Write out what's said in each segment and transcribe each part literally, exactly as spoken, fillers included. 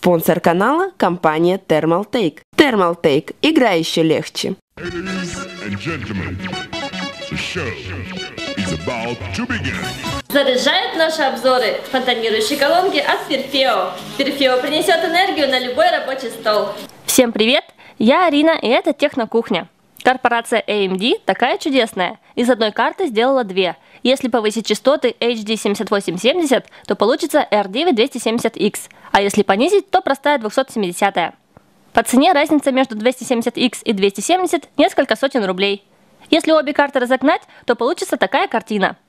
Спонсор канала – компания Thermaltake. Thermaltake – игра еще легче. Заряжают наши обзоры фонтанирующие колонки от Perfeo. Perfeo принесет энергию на любой рабочий стол. Всем привет! Я Арина, и это Технокухня. Корпорация эй эм ди такая чудесная. Из одной карты сделала две. Если повысить частоты эйч ди семьдесят восемь семьдесят, то получится эр девять двести семьдесят икс. А если понизить, то простая двести семидесятая. По цене разница между двести семьдесят икс и двести семьдесят несколько сотен рублей. Если обе карты разогнать, то получится такая картина.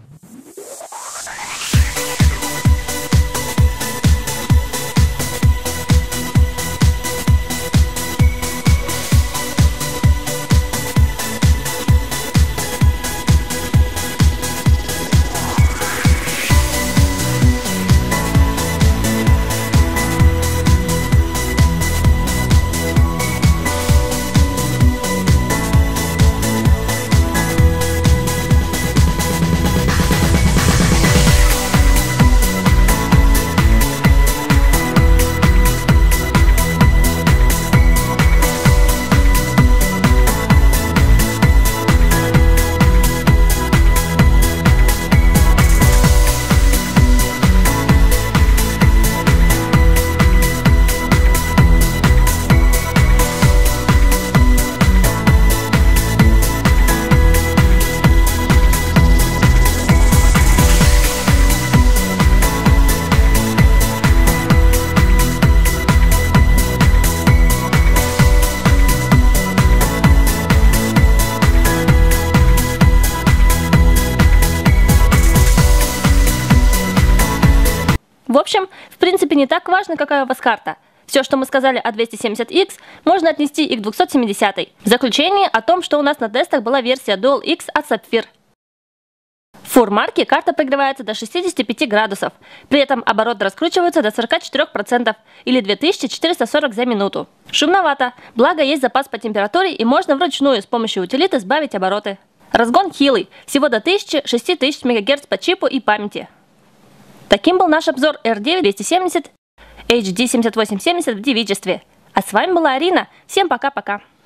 В общем, в принципе не так важно, какая у вас карта. Все, что мы сказали о двести семьдесят икс, можно отнести и к двухсот семидесятой. В заключение о том, что у нас на тестах была версия Dual X от Sapphire. В фур-марке карта прогревается до шестидесяти пяти градусов. При этом обороты раскручиваются до сорока четырёх процентов или две тысячи четыреста сорок за минуту. Шумновато, благо есть запас по температуре и можно вручную с помощью утилиты сбавить обороты. Разгон хилый, всего до тысячи — шести тысяч мегагерц по чипу и памяти. Таким был наш обзор эр девять двести семьдесят эйч ди семьдесят восемь семьдесят в девичестве. А с вами была Арина. Всем пока-пока.